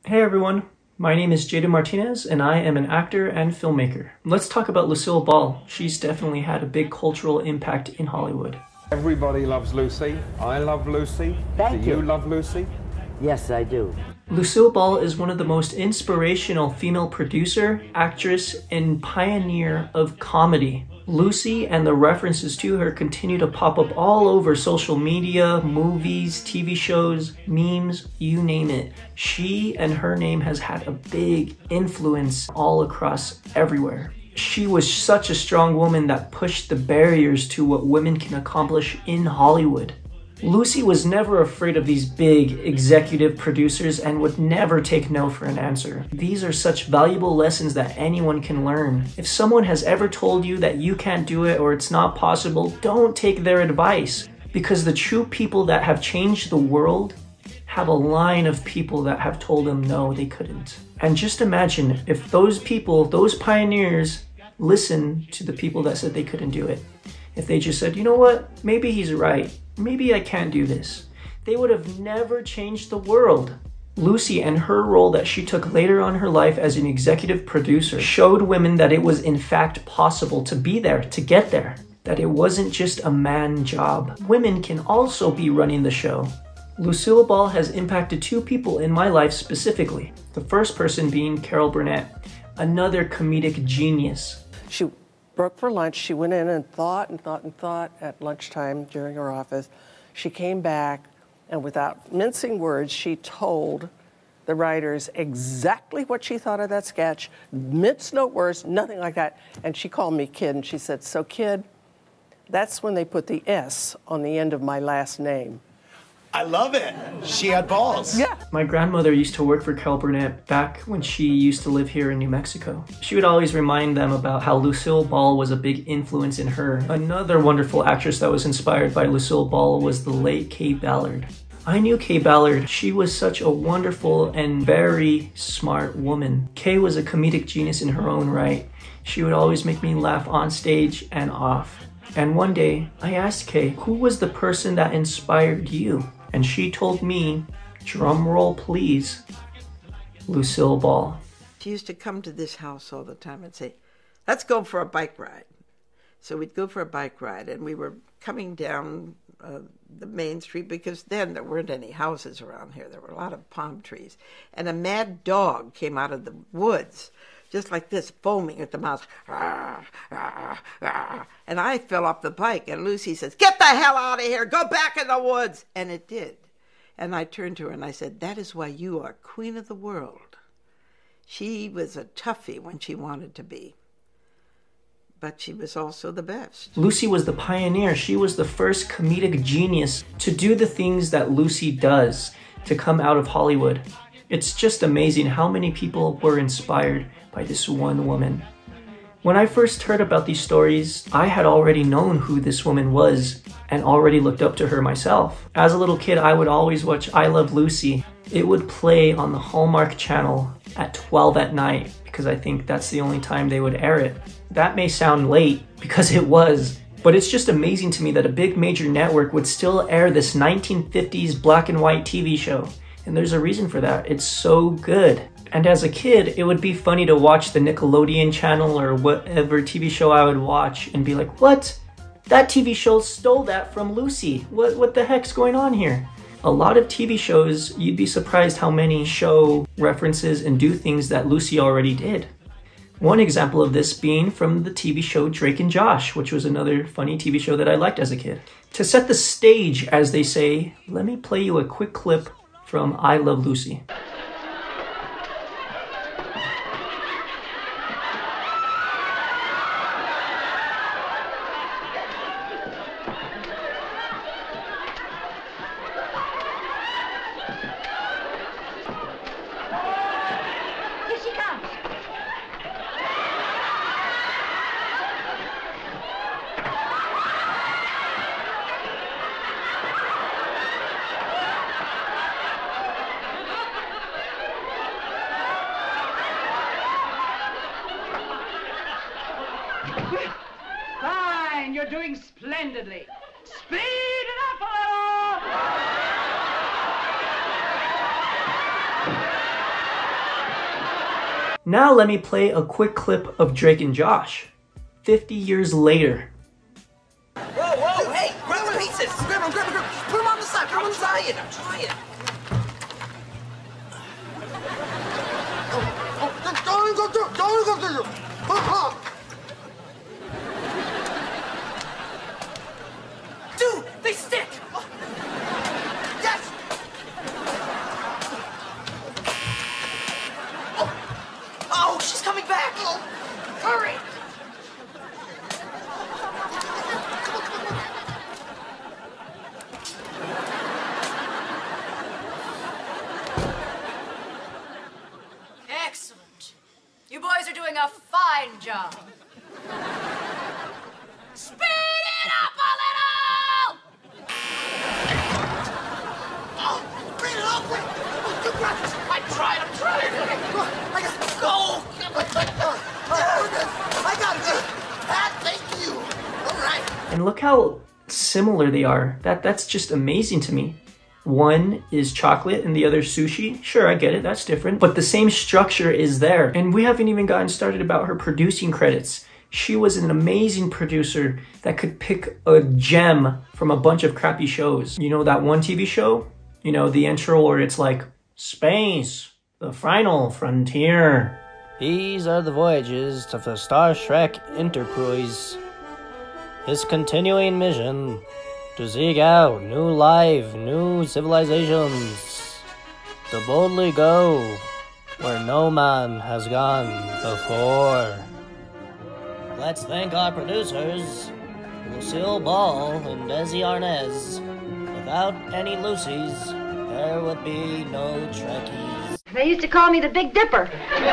Hey everyone, my name is Jaden Martinez and I am an actor and filmmaker. Let's talk about Lucille Ball. She's definitely had a big cultural impact in Hollywood. Everybody loves Lucy. I love Lucy. Thank you. Do you love Lucy? Yes, I do. Lucille Ball is one of the most inspirational female producer, actress, and pioneer of comedy. Lucy and the references to her continue to pop up all over social media, movies, TV shows, memes, you name it. She and her name has had a big influence all across everywhere. She was such a strong woman that pushed the barriers to what women can accomplish in Hollywood. Lucy was never afraid of these big executive producers and would never take no for an answer. These are such valuable lessons that anyone can learn. If someone has ever told you that you can't do it or it's not possible, don't take their advice, because the true people that have changed the world have a line of people that have told them no, they couldn't. And just imagine if those people, those pioneers, listened to the people that said they couldn't do it. If they just said, you know what, maybe he's right. Maybe I can't do this. They would have never changed the world. Lucy and her role that she took later on in her life as an executive producer showed women that it was in fact possible to be there, to get there. That it wasn't just a man job. Women can also be running the show. Lucille Ball has impacted two people in my life specifically. The first person being Carol Burnett, another comedic genius. She broke for lunch. She went in and thought at lunchtime during her office. She came back, and without mincing words, she told the writers exactly what she thought of that sketch. Minced no words, nothing like that. And she called me kid, and she said, "So kid, that's when they put the S on the end of my last name." I love it. She had balls. Yeah. My grandmother used to work for Carol Burnett back when she used to live here in New Mexico. She would always remind them about how Lucille Ball was a big influence in her. Another wonderful actress that was inspired by Lucille Ball was the late Kay Ballard. I knew Kay Ballard. She was such a wonderful and very smart woman. Kay was a comedic genius in her own right. She would always make me laugh on stage and off. And one day, I asked Kay, who was the person that inspired you? And she told me, drum roll please, Lucille Ball. She used to come to this house all the time and say, let's go for a bike ride. So we'd go for a bike ride, and we were coming down the main street, because then there weren't any houses around here. There were a lot of palm trees. And a mad dog came out of the woods, just like this, foaming at the mouth. And I fell off the bike, and Lucy says, get the hell out of here, go back in the woods. And it did. And I turned to her and I said, that is why you are queen of the world. She was a toughie when she wanted to be, but she was also the best. Lucy was the pioneer. She was the first comedic genius to do the things that Lucy does, to come out of Hollywood. It's just amazing how many people were inspired by this one woman. When I first heard about these stories, I had already known who this woman was and already looked up to her myself. As a little kid, I would always watch I Love Lucy. It would play on the Hallmark Channel at 12 at night, because I think that's the only time they would air it. That may sound late, because it was, but it's just amazing to me that a big major network would still air this 1950s black and white TV show. And there's a reason for that. It's so good. And as a kid, it would be funny to watch the Nickelodeon channel or whatever TV show I would watch and be like, what? That TV show stole that from Lucy. What the heck's going on here? A lot of TV shows, you'd be surprised how many show references and do things that Lucy already did. One example of this being from the TV show Drake and Josh, which was another funny TV show that I liked as a kid. To set the stage, as they say, let me play you a quick clip from I Love Lucy. Fine, you're doing splendidly. Speed it up a little! Now let me play a quick clip of Drake and Josh, 50 years later. Whoa, whoa, hey, grab the pieces. Grab them, grab them, grab them. Put them on the side, put them on the side. I'm trying. Don't go through, don't go through. Dude, they stick. Yes. Oh, she's coming back. Hurry. Excellent. You boys are doing a fine job. Speed it up a little! Oh, bring it up. You got this. I'm trying. I got it. Go. I got it. Pat, thank you. All right. And look how similar they are. That's just amazing to me. One is chocolate and the other sushi. Sure, I get it, that's different. But the same structure is there. And we haven't even gotten started about her producing credits. She was an amazing producer that could pick a gem from a bunch of crappy shows. You know that one TV show? You know, the intro where it's like, space, the final frontier. These are the voyages of the Star Trek Enterprise. His continuing mission to seek out new life, new civilizations, to boldly go where no man has gone before. Let's thank our producers, Lucille Ball and Desi Arnaz. Without any Lucys, there would be no Trekkies. They used to call me the Big Dipper.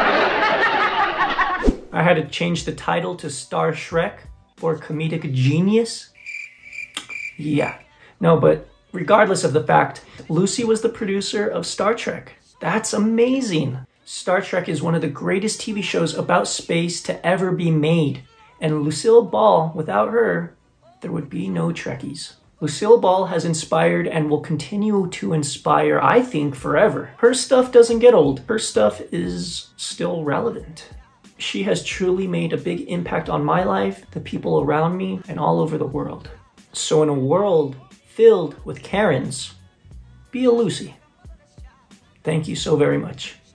I had to change the title to Star Shrek for comedic genius. Yeah, no, but regardless of the fact, Lucy was the producer of Star Trek. That's amazing. Star Trek is one of the greatest TV shows about space to ever be made. And Lucille Ball, without her, there would be no Trekkies. Lucille Ball has inspired and will continue to inspire, I think, forever. Her stuff doesn't get old. Her stuff is still relevant. She has truly made a big impact on my life, the people around me, and all over the world. So in a world filled with Karens, be a Lucy. Thank you so very much.